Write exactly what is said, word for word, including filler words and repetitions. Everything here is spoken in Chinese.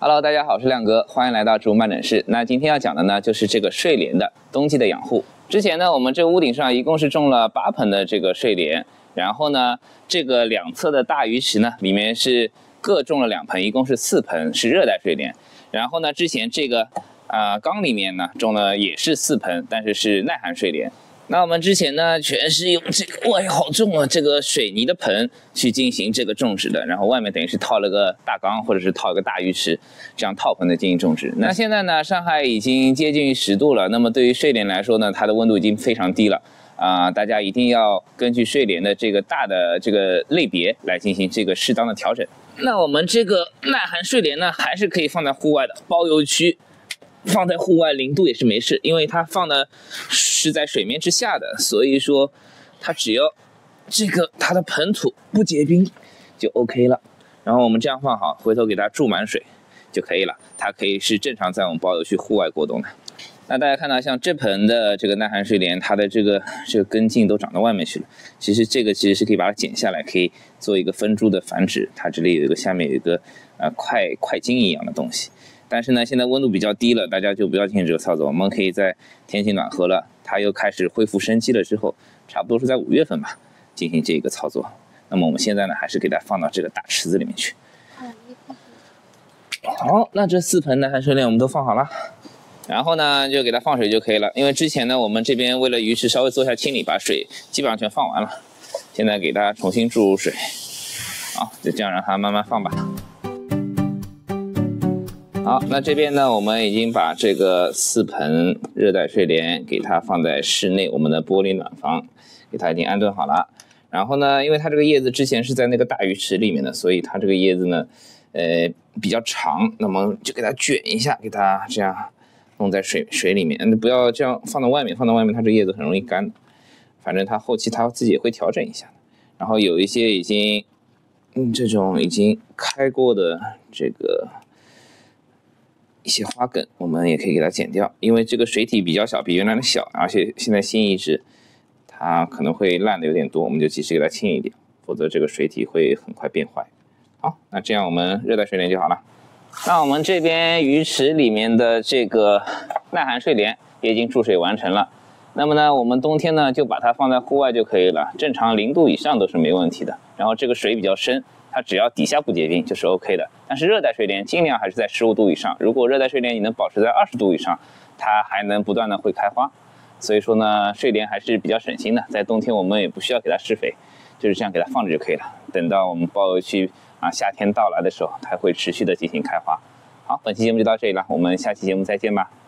Hello， 大家好，我是亮哥，欢迎来到植物慢诊室。那今天要讲的呢，就是这个睡莲的冬季的养护。之前呢，我们这个屋顶上一共是种了八盆的这个睡莲，然后呢，这个两侧的大鱼池呢，里面是各种了两盆，一共是四盆，是热带睡莲。然后呢，之前这个啊、呃、缸里面呢种了也是四盆，但是是耐寒睡莲。那我们之前呢，全是用这个，哇，好重啊！这个水泥的盆去进行这个种植的，然后外面等于是套了个大缸，或者是套一个大鱼池，这样套盆的进行种植。那现在呢，上海已经接近于十度了，那么对于睡莲来说呢，它的温度已经非常低了啊、呃，大家一定要根据睡莲的这个大的这个类别来进行这个适当的调整。那我们这个耐寒睡莲呢，还是可以放在户外的包邮区。放在户外零度也是没事，因为它放的是在水面之下的，所以说它只要这个它的盆土不结冰就 OK 了。然后我们这样放好，回头给它注满水就可以了，它可以是正常在我们包邮区户外过冬的。那大家看到像这盆的这个耐寒睡莲，它的这个这个根茎都长到外面去了。其实这个其实是可以把它剪下来，可以做一个分株的繁殖。它这里有一个下面有一个呃块块茎一样的东西。但是呢，现在温度比较低了，大家就不要进行这个操作。我们可以在天气暖和了，它又开始恢复生机了之后，差不多是在五月份吧，进行这个操作。那么我们现在呢，还是给它放到这个大池子里面去。好，那这四盆耐寒睡莲我们都放好了，然后呢就给它放水就可以了。因为之前呢，我们这边为了鱼池稍微做一下清理，把水基本上全放完了。现在给它重新注入水，好，就这样让它慢慢放吧。好，那这边呢，我们已经把这个四盆热带睡莲给它放在室内我们的玻璃暖房，给它已经安顿好了。然后呢，因为它这个叶子之前是在那个大鱼池里面的，所以它这个叶子呢，呃，比较长，那么就给它卷一下，给它这样弄在水水里面，不要这样放到外面，放到外面它这叶子很容易干的。反正它后期它自己也会调整一下的。然后有一些已经，嗯，这种已经开过的这个。一些花梗我们也可以给它剪掉，因为这个水体比较小，比原来的小，而且现在新移植它可能会烂的有点多，我们就及时给它清一点，否则这个水体会很快变坏。好，那这样我们热带睡莲就好了。那我们这边鱼池里面的这个耐寒睡莲也已经注水完成了，那么呢，我们冬天呢就把它放在户外就可以了，正常零度以上都是没问题的。然后这个水比较深，它只要底下不结冰就是 OK 的。但是热带睡莲尽量还是在十五度以上，如果热带睡莲你能保持在二十度以上，它还能不断的会开花。所以说呢，睡莲还是比较省心的，在冬天我们也不需要给它施肥，就是这样给它放着就可以了。等到我们包邮区啊夏天到来的时候，它会持续的进行开花。好，本期节目就到这里了，我们下期节目再见吧。